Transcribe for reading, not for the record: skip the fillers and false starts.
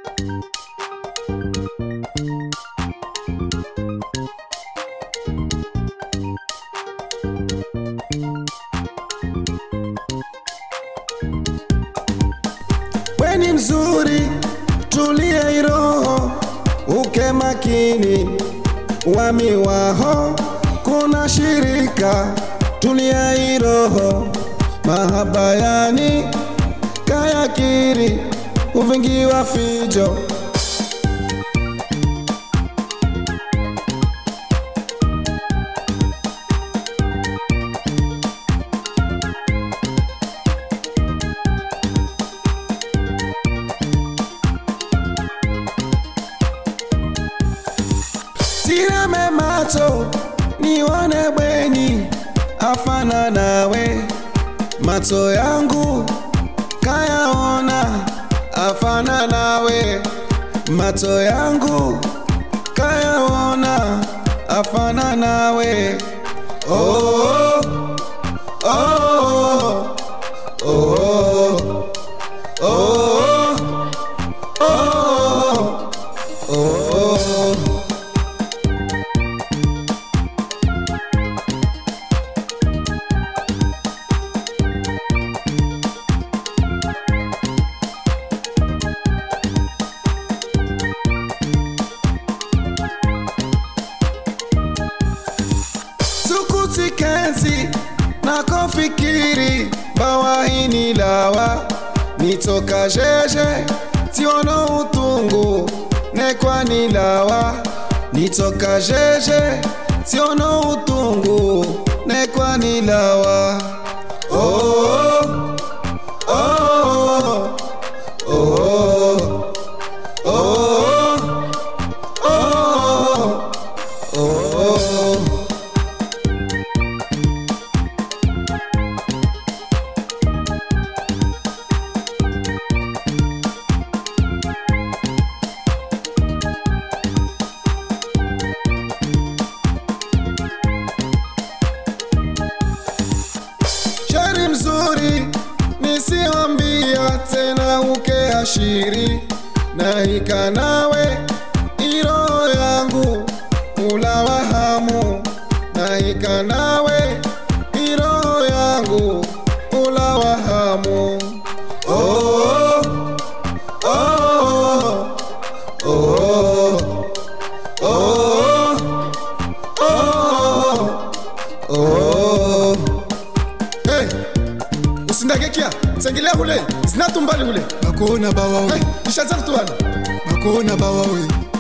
Weni mzuri, tulia iroho, uke makini, wami waho, kuna shirika, tulia iroho, mahabayani, kaya kiri, uvingi wa fijo. Tirame macho, nione bweni, afana nawe. Macho yangu, kayaona, afana nawe. Macho yangu, kayaona, afana nawe. Oh, oh, oh, oh, oh, oh, oh, oh, oh. Kenzi na kofikiri bawa ini lawa nitoka jeje tiono utungu nekwa nilawa nitoka jeje tiono utungu nekwa nilawa. Oh, oh, oh, oh, oh, oh, oh, oh, oh. Shari mzuri, nisiambia tena uke ashiri. Nahika nawe, iro yangu, ulawa hamu. Nahika nawe, iro yangu, ulawa hamu. Oh, oh, oh, oh, oh, oh, oh, oh. Hey, usindagekia, sengelea hule, zinatumbali hule. Bakona bawawe. Hey, nishaza kutuwana. Bakona bawawe.